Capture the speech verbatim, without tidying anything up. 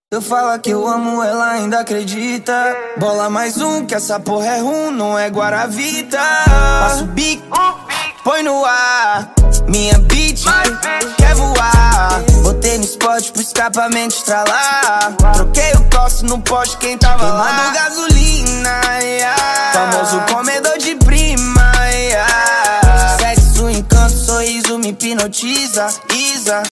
Eu falo que eu amo, ela ainda acredita. Bola mais um, que essa porra é rum, não é Guaravita. Passa o bico, põe no ar. Minha bitch quer voar. Botei no spot pro escapamento estralar. Troquei o costo no poste, quem tava queimando gasolina, yeah. Famoso comedor de prima, yeah. Sexo, encanto, sorriso me hipnotiza, Isa.